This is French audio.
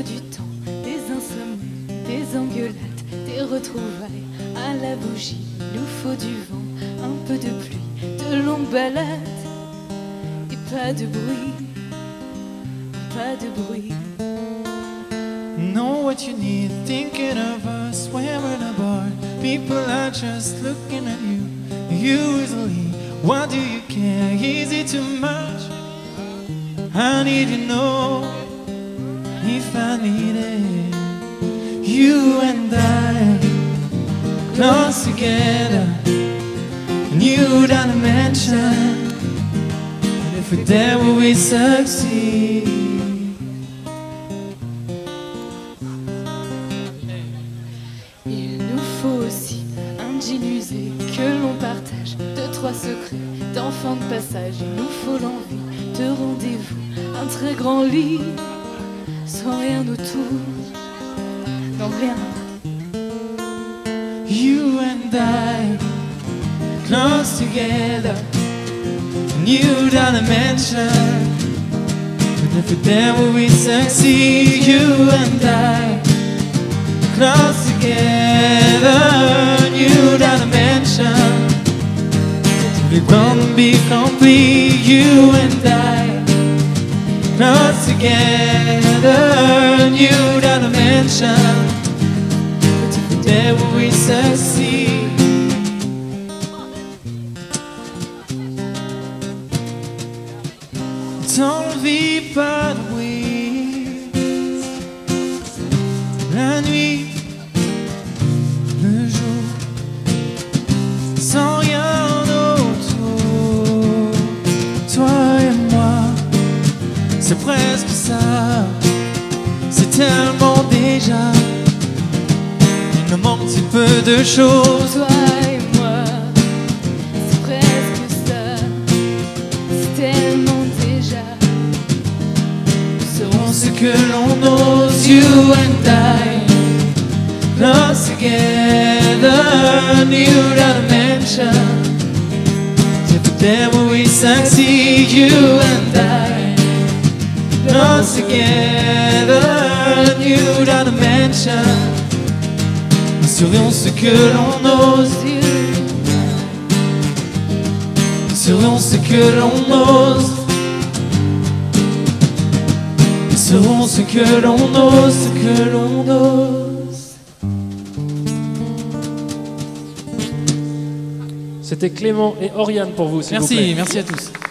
faut du temps, des insomnies, des engueulades, des retrouvailles à la bougie. Il nous faut du vent, un peu de pluie, de longues balades et pas de bruit, pas de bruit. Know what you need, thinking of us when we're in a bar. People are just looking at you, usually. Why do you care? Is it too much? I need to know if I need it. You and I, close together, a new dimension. And if we're there, will we succeed? Il nous faut aussi un jean usé que l'on partage, deux, trois secrets d'enfants de passage. Il nous faut l'envie de rendez-vous, un très grand lit, sans rien autour, non rien. You and I, close together, new dimension. But if we're there, will we succeed? You and I, close together, new dimension. We won't be complete. You and I, close together, new dimension. But if we're there, will we succeed? Don't be pas de bruit, la nuit, le jour, sans rien autour. Toi et moi, c'est presque ça, c'est tellement déjà. Il nous manque si peu de choses. Toi et moi, c'est presque ça, c'est tellement déjà. Nous serons ce que l'on ose. You and I, close together, new dimension. There will we succeed. You and I, close together, new dimension. Nous serions ce que l'on ose. Nous serions ce que l'on ose. Nous serons ce que l'on ose, ce que l'on ose. C'était Clément et Oriane pour vous, s'il vous plaît. Merci à tous.